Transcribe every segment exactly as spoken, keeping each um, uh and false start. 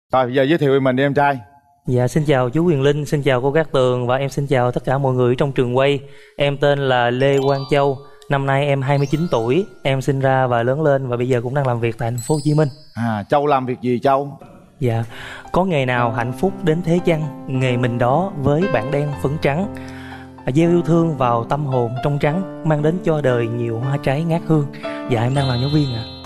Rồi giờ giới thiệu về mình đi em trai. Dạ xin chào chú Quyền Linh, xin chào cô Cát Tường và em xin chào tất cả mọi người trong trường quay. Em tên là Lê Quang Châu, năm nay em hai mươi chín tuổi, em sinh ra và lớn lên và bây giờ cũng đang làm việc tại thành phố Hồ Chí Minh. À, Châu làm việc gì Châu? Dạ, có nghề nào hạnh phúc đến thế chăng, nghề mình đó với bảng đen phấn trắng. Gieo yêu thương vào tâm hồn trong trắng, mang đến cho đời nhiều hoa trái ngát hương. Dạ em đang làm giáo viên ạ. À.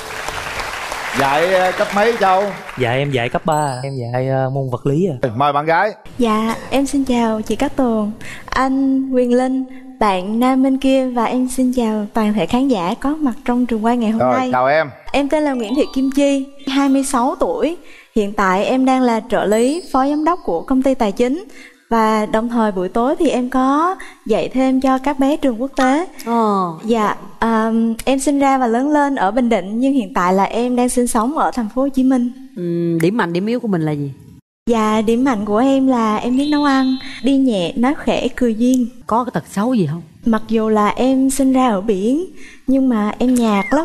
Dạy cấp mấy Châu? Dạ em dạy cấp ba, em dạy uh, môn vật lý à. Mời bạn gái. Dạ em xin chào chị Cát Tường, anh Quyền Linh, bạn nam bên kia, và em xin chào toàn thể khán giả có mặt trong trường quay ngày hôm Rồi, nay. chào em. Em tên là Nguyễn Thị Kim Chi, hai mươi sáu tuổi. Hiện tại em đang là trợ lý phó giám đốc của công ty tài chính. Và đồng thời buổi tối thì em có dạy thêm cho các bé trường quốc tế. Ờ. Dạ, um, em sinh ra và lớn lên ở Bình Định, nhưng hiện tại là em đang sinh sống ở thành phố Hồ Chí Minh. Ừ, điểm mạnh điểm yếu của mình là gì? Dạ, điểm mạnh của em là em biết nấu ăn, đi nhẹ, nói khẽ, cười duyên. Có cái tật xấu gì không? Mặc dù là em sinh ra ở biển, nhưng mà em nhạt lắm.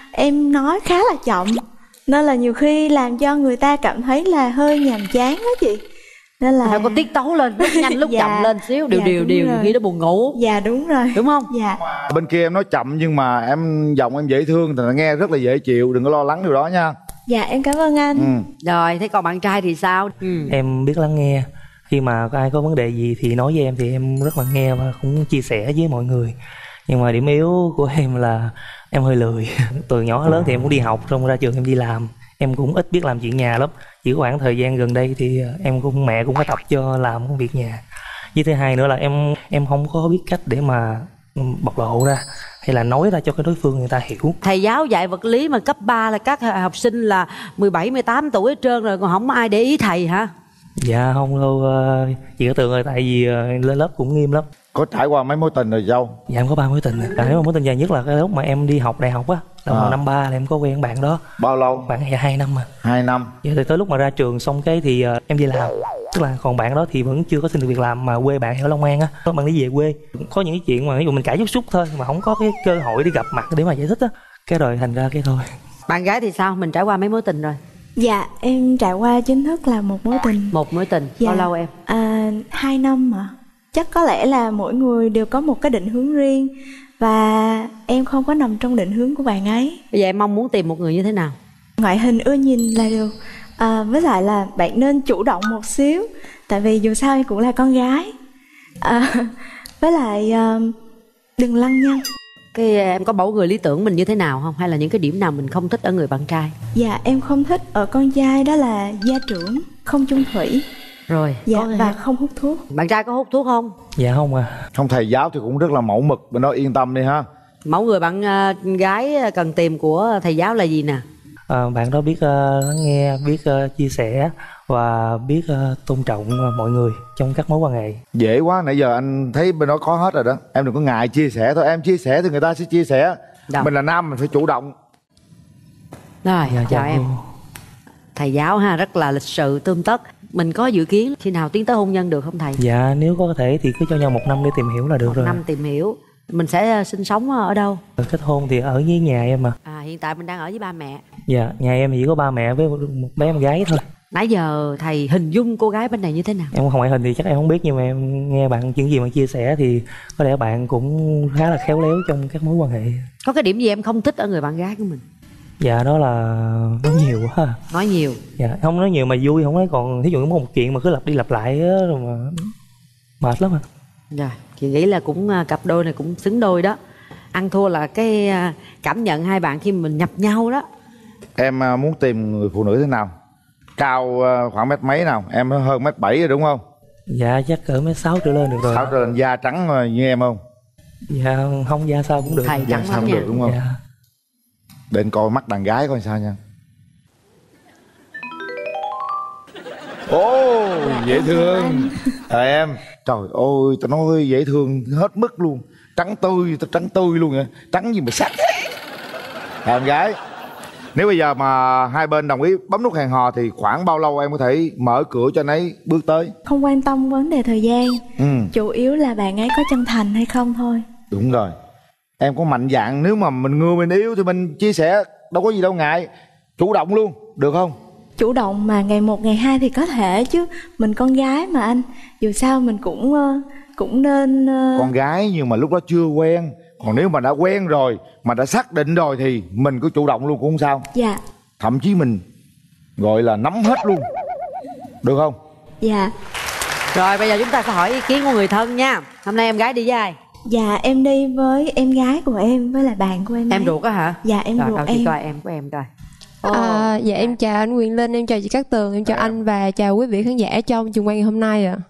Em nói khá là chậm, nên là nhiều khi làm cho người ta cảm thấy là hơi nhàm chán đó chị. Nên là phải có tiết tấu lên, lúc nhanh lúc dạ, chậm lên xíu, đều dạ, đều đều rồi. khi nó buồn ngủ. Dạ đúng rồi. Đúng không? Dạ. Bên kia em nói chậm nhưng mà em giọng em dễ thương thì nghe rất là dễ chịu, đừng có lo lắng điều đó nha. Dạ em cảm ơn anh. Ừ. Rồi, thế còn bạn trai thì sao? Ừ. Em biết lắng nghe. Khi mà có ai có vấn đề gì thì nói với em thì em rất là nghe và cũng chia sẻ với mọi người. Nhưng mà điểm yếu của em là em hơi lười. Từ nhỏ lớn thì em cũng đi học, xong ra trường em đi làm. Em cũng ít biết làm chuyện nhà lắm. Chỉ có khoảng thời gian gần đây thì em cũng mẹ cũng có tập cho làm công việc nhà. Với thứ hai nữa là em em không có biết cách để mà bộc lộ ra hay là nói ra cho cái đối phương người ta hiểu. Thầy giáo dạy vật lý mà cấp ba là các học sinh là mười bảy, mười tám tuổi hết trơn rồi, còn không ai để ý thầy hả? Dạ không đâu chị Cát Tường ơi, tại vì lên lớp cũng nghiêm lắm. Có trải qua mấy mối tình rồi Châu? Dạ em có ba mối tình. À, nếu mà mối tình dài nhất là cái lúc mà em đi học đại học á, là à. năm ba là em có quen bạn đó. Bao lâu? Bạn dạ hai năm mà. Hai năm. Dạ thì tới lúc mà ra trường xong cái thì uh, em đi làm. Tức là còn bạn đó thì vẫn chưa có xin được việc làm, mà quê bạn ở Long An á, bạn đi về quê. Có những cái chuyện mà ví dụ mình cãi chút xúc thôi mà không có cái cơ hội để gặp mặt để mà giải thích á, cái rồi thành ra cái thôi. Bạn gái thì sao? Mình trải qua mấy mối tình rồi? Dạ em trải qua chính thức là một mối tình. Một mối tình. Dạ. Bao lâu em? À, hai năm mà. Chắc có lẽ là mỗi người đều có một cái định hướng riêng, và em không có nằm trong định hướng của bạn ấy. Bây giờ em mong muốn tìm một người như thế nào? Ngoại hình ưa nhìn là được. À, với lại là bạn nên chủ động một xíu, tại vì dù sao em cũng là con gái. À, với lại uh, đừng lăng nhăng. Cái em có mẫu người lý tưởng mình như thế nào không? Hay là những cái điểm nào mình không thích ở người bạn trai? Dạ em không thích ở con trai đó là gia trưởng, không chung thủy. Rồi. Dạ và không hút thuốc. Bạn trai có hút thuốc không? Dạ không à. Không, thầy giáo thì cũng rất là mẫu mực, bên đó yên tâm đi ha. Mẫu người bạn uh, gái cần tìm của thầy giáo là gì nè? À, bạn đó biết uh, lắng nghe, biết uh, chia sẻ và biết uh, tôn trọng uh, mọi người trong các mối quan hệ. Dễ quá, nãy giờ anh thấy bên đó có hết rồi đó. Em đừng có ngại chia sẻ thôi, em chia sẻ thì người ta sẽ chia sẻ. Đâu. Mình là nam mình phải chủ động. Rồi, dạ, chào em. Thầy giáo ha, rất là lịch sự tươm tất. Mình có dự kiến khi nào tiến tới hôn nhân được không thầy? Dạ nếu có thể thì cứ cho nhau một năm để tìm hiểu là được. Một rồi năm tìm hiểu. Mình sẽ sinh sống ở đâu? Kết hôn thì ở với nhà em mà. À, hiện tại mình đang ở với ba mẹ. Dạ, nhà em chỉ có ba mẹ với một bé em gái thôi. Nãy giờ thầy hình dung cô gái bên này như thế nào? Em không ngoại hình thì chắc em không biết, nhưng mà em nghe bạn những gì mà chia sẻ thì có lẽ bạn cũng khá là khéo léo trong các mối quan hệ. Có cái điểm gì em không thích ở người bạn gái của mình? Dạ đó là nói nhiều quá. Nói nhiều. Dạ không nói nhiều mà vui, không nói, còn thí dụ có một chuyện mà cứ lặp đi lặp lại á rồi mà mệt lắm à. Rồi, chị nghĩ là cũng cặp đôi này cũng xứng đôi đó. Ăn thua là cái cảm nhận hai bạn khi mình nhập nhau đó. Em muốn tìm người phụ nữ thế nào? Cao khoảng mét mấy nào? Em hơn mét bảy rồi đúng không? Dạ chắc cỡ mét sáu trở lên được rồi. Sáu trở lên, da trắng như em không? Dạ không, da sao cũng được. Thầy da trắng sao lắm cũng nha. được đúng không? Dạ. Để anh coi mắt đàn gái coi sao nha. Ồ, oh, dễ thương. Trời em, trời ơi, tao nói dễ thương hết mức luôn. Trắng tươi, tao trắng tươi luôn vậy. Trắng gì mà sắc. Em gái, nếu bây giờ mà hai bên đồng ý bấm nút hẹn hò thì khoảng bao lâu em có thể mở cửa cho anh ấy bước tới? Không quan tâm vấn đề thời gian. Ừ. Chủ yếu là bạn ấy có chân thành hay không thôi. Đúng rồi. Em có mạnh dạn, nếu mà mình ngưa mình yếu thì mình chia sẻ, đâu có gì đâu ngại. Chủ động luôn, được không? chủ động mà ngày một ngày hai thì có thể chứ, mình con gái mà anh, dù sao mình cũng cũng nên. Con gái nhưng mà lúc đó chưa quen, còn nếu mà đã quen rồi mà đã xác định rồi thì mình cứ chủ động luôn cũng không sao. Dạ. Thậm chí mình gọi là nắm hết luôn, được không? Dạ. Rồi bây giờ chúng ta sẽ hỏi ý kiến của người thân nha. Hôm nay em gái đi với ai? Dạ em đi với em gái của em với là bạn của em. Em ấy. ruột á hả? Dạ em rồi, ruột em. em. Coi em của em coi. À, dạ em chào anh Quyền Linh, em chào chị Cát Tường, em chào anh và chào quý vị khán giả trong trường quay ngày hôm nay ạ.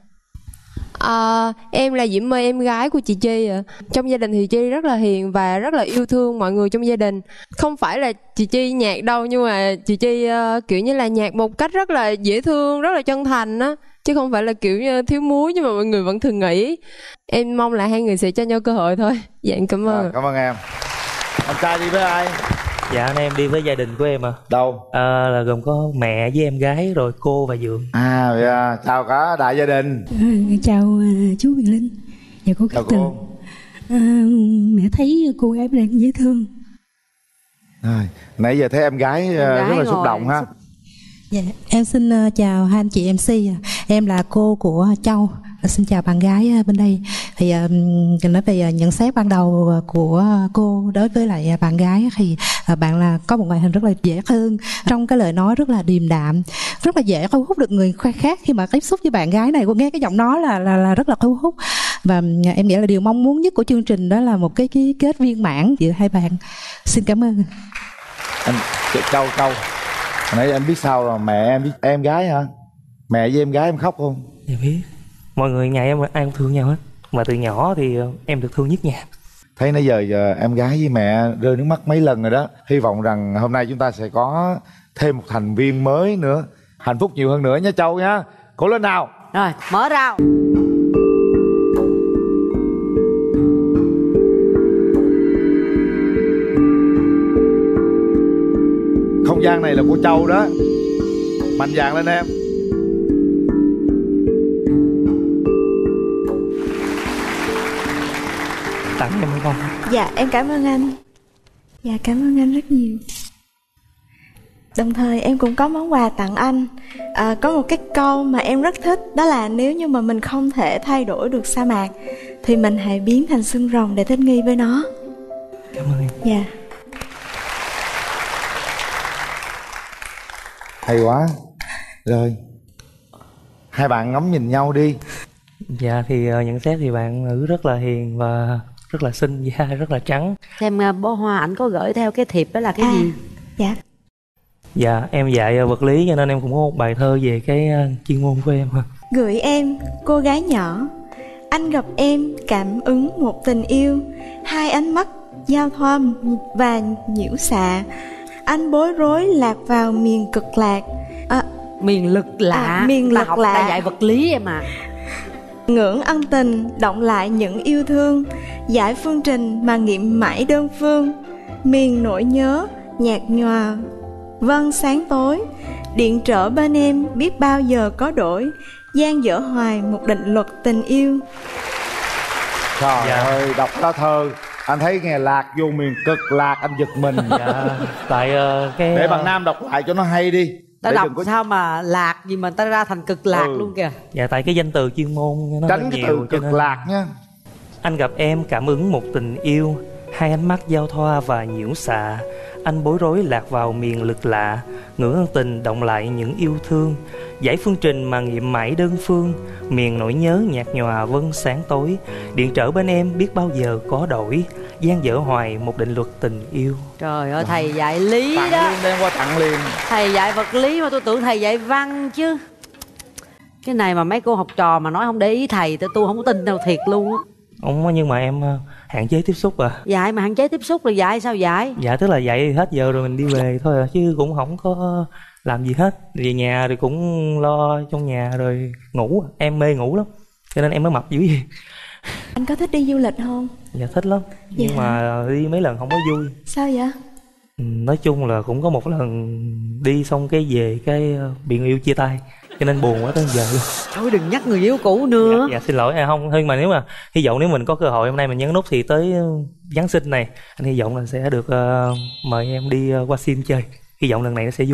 À, em là Diễm My, em gái của chị Chi ạ. Trong gia đình thì Chi rất là hiền và rất là yêu thương mọi người trong gia đình. Không phải là chị Chi nhạt đâu, nhưng mà chị Chi uh, kiểu như là nhạt một cách rất là dễ thương, rất là chân thành á, chứ không phải là kiểu như thiếu muối nhưng mà mọi người vẫn thường nghĩ. Em mong là hai người sẽ cho nhau cơ hội thôi. Dạ em cảm ơn. À, cảm ơn em. Anh trai đi với ai? Dạ anh em đi với gia đình của em à. Đâu? À, là gồm có mẹ với em gái rồi cô và Dượng. À, à chào cả đại gia đình. À, chào uh, chú Quyền Linh và cô Cát Tường. À, mẹ thấy cô gái đang dễ thương. À, nãy giờ thấy em gái, em gái rất là xúc động ha. Dạ, em xin uh, chào hai anh chị em xê. Em là cô của Châu. Xin chào bạn gái bên đây. Thì uh, nói về nhận xét ban đầu của cô đối với lại bạn gái thì uh, bạn là có một ngoại hình rất là dễ thương, trong cái lời nói rất là điềm đạm, rất là dễ thu hút được người khác. Khi mà tiếp xúc với bạn gái này, cô nghe cái giọng nói là là, là rất là thu hút. Và uh, em nghĩ là điều mong muốn nhất của chương trình đó là một cái ký kết viên mãn giữa hai bạn. Xin cảm ơn. Anh Châu Châu, nãy anh biết sao rồi, mẹ em biết em gái hả? Mẹ với em gái em khóc không? Em biết. Mọi người nhà em ai cũng thương nhau hết. Mà từ nhỏ thì em được thương nhất nhà. Thấy nãy giờ, giờ em gái với mẹ rơi nước mắt mấy lần rồi đó. Hy vọng rằng hôm nay chúng ta sẽ có thêm một thành viên mới nữa. Hạnh phúc nhiều hơn nữa nha Châu nha. Cố lên nào. Rồi mở rào. Không gian này là của Châu đó. Mạnh dạn lên em. Tặng em không? Dạ em cảm ơn anh. Dạ cảm ơn anh rất nhiều. Đồng thời em cũng có món quà tặng anh. à, Có một cái câu mà em rất thích. Đó là nếu như mà mình không thể thay đổi được sa mạc thì mình hãy biến thành xương rồng để thích nghi với nó. Cảm ơn em. Dạ. Hay quá. Rồi hai bạn ngắm nhìn nhau đi. Dạ thì uh, nhận xét thì bạn nữ rất là hiền và rất là xinh, da rất là trắng. Xem uh, bó hoa ảnh có gửi theo cái thiệp đó là cái à, gì? Dạ. Dạ em dạy uh, vật lý cho nên em cũng có một bài thơ về cái uh, chuyên môn của em. Gửi em, cô gái nhỏ. Anh gặp em cảm ứng một tình yêu. Hai ánh mắt giao thoa và nhiễu xạ. Anh bối rối lạc vào miền cực lạc. à, Miền lực lạ. à, Miền ta lực học, lạ. Ta dạy vật lý em à. Ngưỡng ân tình động lại những yêu thương. Giải phương trình mà nghiệm mãi đơn phương. Miền nỗi nhớ nhạt nhòa vân sáng tối. Điện trở bên em biết bao giờ có đổi. Gian dở hoài một định luật tình yêu. Trời dạ. ơi, đọc lá thơ anh thấy nghe lạc vô miền cực lạc anh giật mình. Dạ. Tại uh, cái để bạn Nam đọc lại cho nó hay đi. Ta để đọc có... sao mà lạc gì mà ta ra thành cực lạc ừ. luôn kìa. Dạ tại cái danh từ chuyên môn nó tránh cái nhiều, từ cực nên... lạc nha. Anh gặp em cảm ứng một tình yêu. Hai ánh mắt giao thoa và nhiễu xạ. Anh bối rối lạc vào miền lực lạ. Ngưỡng ân tình động lại những yêu thương. Giải phương trình mà nghiệm mãi đơn phương. Miền nỗi nhớ nhạt nhòa vân sáng tối. Điện trở bên em biết bao giờ có đổi. Gian dở hoài một định luật tình yêu. Trời ơi thầy dạy lý tặng đó liền, đem qua tặng liền. Thầy dạy vật lý mà tôi tưởng thầy dạy văn chứ. Cái này mà mấy cô học trò mà nói không để ý thầy tôi tôi không có tin đâu, thiệt luôn á. Không, nhưng mà em hạn chế tiếp xúc à. Dạy mà hạn chế tiếp xúc là dạy sao dạy? Dạ tức là dạy hết giờ rồi mình đi về thôi à, chứ cũng không có làm gì hết. Về nhà thì cũng lo trong nhà rồi ngủ. Em mê ngủ lắm cho nên em mới mập dữ vậy. Anh có thích đi du lịch không? Dạ thích lắm. Nhưng dạ. mà đi mấy lần không có vui. Sao vậy? Ừ, nói chung là cũng có một lần đi xong cái về cái bị người yêu chia tay cho nên buồn quá tới giờ luôn. Thôi đừng nhắc người yêu cũ nữa. Dạ, dạ xin lỗi à, không nhưng mà nếu mà hy vọng nếu mình có cơ hội hôm nay mình nhấn nút thì tới Giáng sinh này anh hy vọng là sẽ được uh, mời em đi uh, qua sim chơi. Hy vọng lần này nó sẽ vui.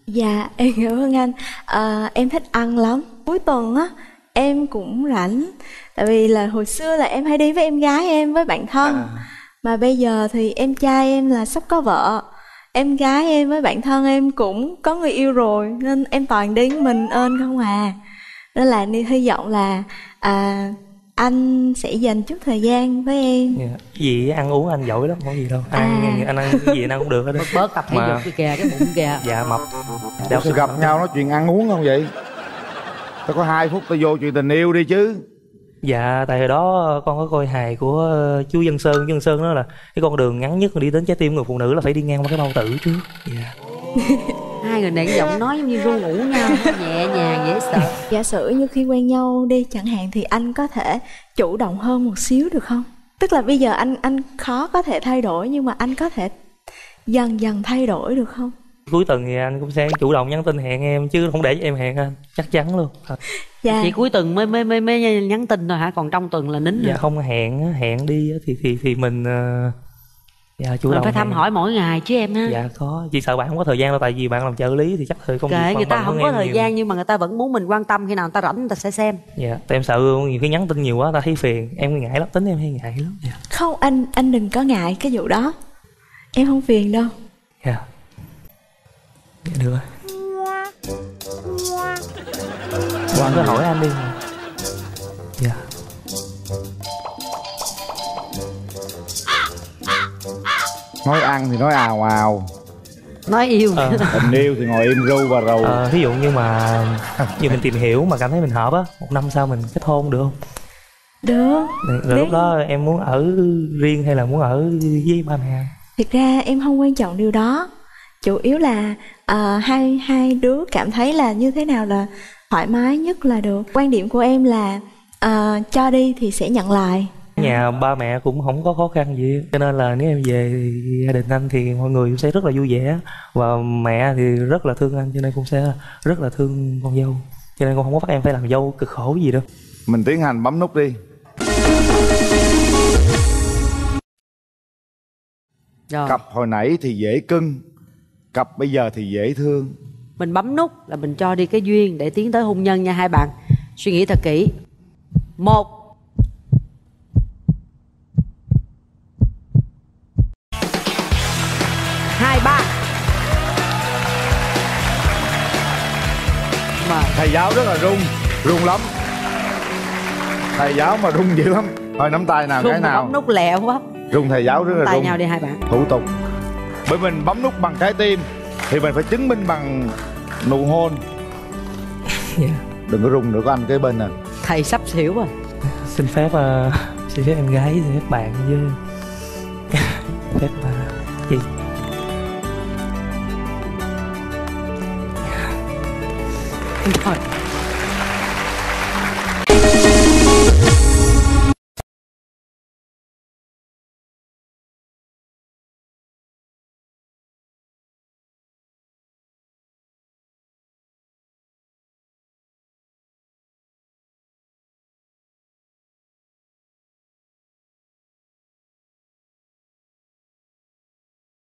Dạ em cảm ơn anh. à, Em thích ăn lắm. Cuối tuần á em cũng rảnh. Tại vì là hồi xưa là em hay đi với em gái em, với bạn thân. à. Mà bây giờ thì em trai em là sắp có vợ, em gái em với bạn thân em cũng có người yêu rồi, nên em toàn đi mình ơn không à. Nên là đi hy vọng là à, anh sẽ dành chút thời gian với em. Yeah. Gì ăn uống anh giỏi lắm, không có gì đâu. Ăn, à. anh ăn cái gì anh ăn cũng được hết đó. Bớt bớt tập thể Mà... dục đi kìa, cái bụng kìa. Dạ mập. Ủa, sao gặp nhau nói chuyện ăn uống không vậy? Tao có hai phút tao vô chuyện tình yêu đi chứ. Dạ tại hồi đó con có coi hài của chú Dân Sơn. Chú Dân Sơn nói là cái con đường ngắn nhất mà đi đến trái tim người phụ nữ là phải đi ngang qua cái bao tử trước. Dạ. Hai người này giọng nói giống như ru ngủ nhau, nhẹ nhàng dễ sợ. Giả sử như khi quen nhau đi chẳng hạn thì anh có thể chủ động hơn một xíu được không? Tức là bây giờ anh anh khó có thể thay đổi, nhưng mà anh có thể dần dần thay đổi được không? Cuối tuần thì anh cũng sẽ chủ động nhắn tin hẹn em, chứ không để cho em hẹn anh, chắc chắn luôn. Dạ. Chỉ cuối tuần mới mới mới mới nhắn tin thôi hả? Còn trong tuần là nín. Dạ rồi. không hẹn hẹn đi thì thì thì mình uh, dạ chủ mình động phải thăm hẹn. hỏi mỗi ngày chứ em ha. Dạ có, chỉ sợ bạn không có thời gian đâu, tại vì bạn làm trợ lý thì chắc thời công việc kệ người ta không có thời nhiều. gian, nhưng mà người ta vẫn muốn mình quan tâm, khi nào người ta rảnh người ta sẽ xem. Dạ tại em sợ nhiều khi nhắn tin nhiều quá ta thấy phiền, em ngại lắm, tính em hay ngại lắm. Dạ. Không, anh anh đừng có ngại cái vụ đó, em không phiền đâu. Dạ. Dạ được rồi. Bạn cứ hỏi anh đi. Dạ. Nói ăn thì nói ào ào, nói yêu ờ. tình yêu thì ngồi im ru và rầu. ờ, ví dụ như mà như mình tìm hiểu mà cảm thấy mình hợp á, một năm sau mình kết hôn được không? Được. Rồi lúc đó em muốn ở riêng hay là muốn ở với ba mẹ? Thực ra em không quan trọng điều đó, chủ yếu là uh, hai hai đứa cảm thấy là như thế nào là thoải mái nhất là được. Quan điểm của em là uh, cho đi thì sẽ nhận lại. Nhà ba mẹ cũng không có khó khăn gì, cho nên là nếu em về thì gia đình anh thì mọi người cũng sẽ rất là vui vẻ, và mẹ thì rất là thương anh, cho nên cũng sẽ rất là thương con dâu, cho nên con không có bắt em phải làm dâu cực khổ gì đâu. Mình tiến hành bấm nút đi. Rồi. Cặp hồi nãy thì dễ cưng, cặp bây giờ thì dễ thương. Mình bấm nút là mình cho đi cái duyên để tiến tới hôn nhân nha hai bạn. Suy nghĩ thật kỹ. Một, hai, ba. Mà Thầy giáo rất là run, run lắm. Thầy giáo mà run dữ lắm. Thôi nắm tay nào, cái nào bấm nút lẹ quá. run, thầy giáo rất là tay run. nhau đi hai bạn. Thủ tục. Bởi mình bấm nút bằng trái tim thì mình phải chứng minh bằng nụ hôn. Yeah. Đừng có run nữa, có anh kế bên nè. Thầy sắp xỉu rồi. Xin phép uh, xin phép em gái, xin phép bạn với phép uh, gì Rồi.